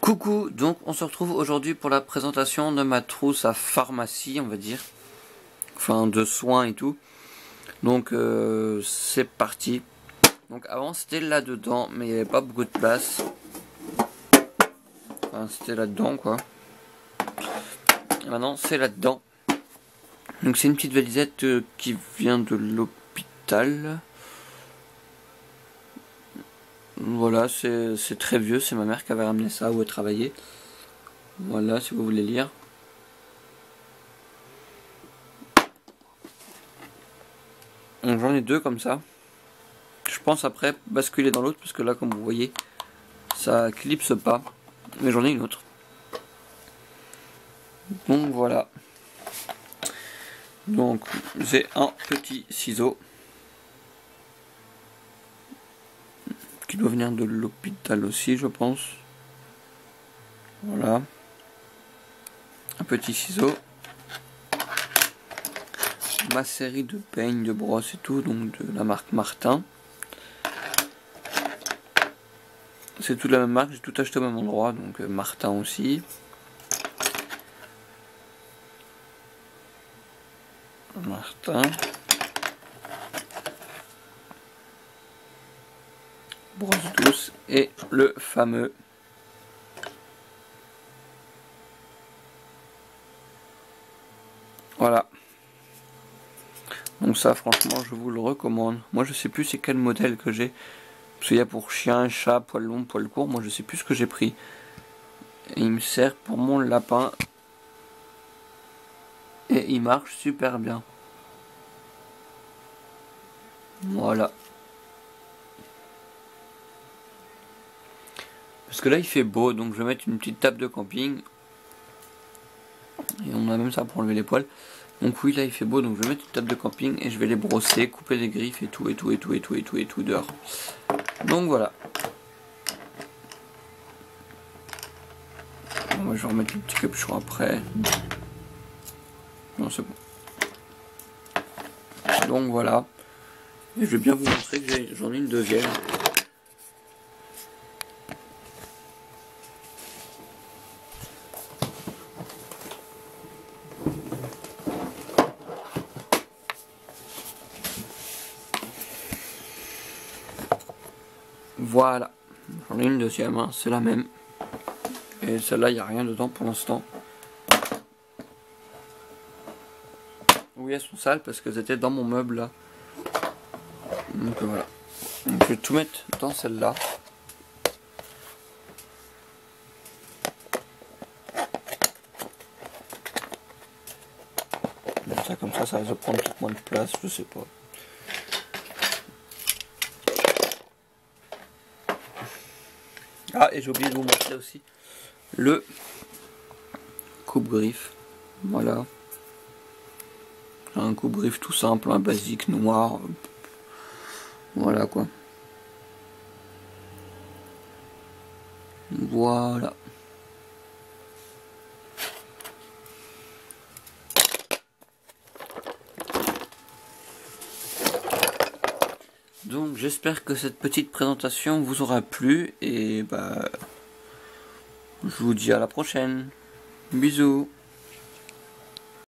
Coucou, donc on se retrouve aujourd'hui pour la présentation de ma trousse à pharmacie, on va dire. Enfin, de soins et tout. Donc c'est parti. Donc avant c'était là-dedans, mais il n'y avait pas beaucoup de place. Enfin, c'était là-dedans quoi. Et maintenant c'est là-dedans. Donc c'est une petite valisette qui vient de l'hôpital. Voilà, c'est très vieux, c'est ma mère qui avait ramené ça où elle travaillait. Voilà, si vous voulez lire. Donc j'en ai deux comme ça. Je pense après basculer dans l'autre parce que là, comme vous voyez, ça clipse pas. Mais j'en ai une autre. Donc voilà. Donc j'ai un petit ciseau qui doit venir de l'hôpital aussi, je pense. Voilà. Un petit ciseau. Ma série de peignes, de brosses et tout, donc de la marque Martin. C'est toute la même marque, j'ai tout acheté au même endroit, donc Martin aussi. Martin. Brosse douce et le fameux voilà. Donc ça franchement je vous le recommande. Moi je sais plus c'est quel modèle que j'ai. Parce qu'il y a pour chien, chat, poil long, poil court. Moi je sais plus ce que j'ai pris. Et il me sert pour mon lapin. Et il marche super bien. Voilà. Parce que là il fait beau, donc je vais mettre une petite table de camping. Et on a même ça pour enlever les poils. Donc oui, là il fait beau, donc je vais mettre une table de camping et je vais les brosser, couper les griffes et tout dehors. Donc voilà. Bon, moi je vais remettre le petit capuchon après. Non, c'est bon. Donc voilà. Et je vais bien vous montrer que j'en ai une deuxième. Voilà, j'en ai une deuxième, hein. C'est la même. Et celle-là, il n'y a rien dedans pour l'instant. Oui, elles sont sales parce qu'elles étaient dans mon meuble là. Donc voilà. Donc, je vais tout mettre dans celle-là. Ça comme ça va prendre peut-être moins de place, je sais pas. Ah, et j'ai oublié de vous montrer aussi le coupe-griffe. Voilà. Un coupe-griffe tout simple, un basique noir. Voilà quoi. Voilà. Donc j'espère que cette petite présentation vous aura plu et bah je vous dis à la prochaine. Bisous.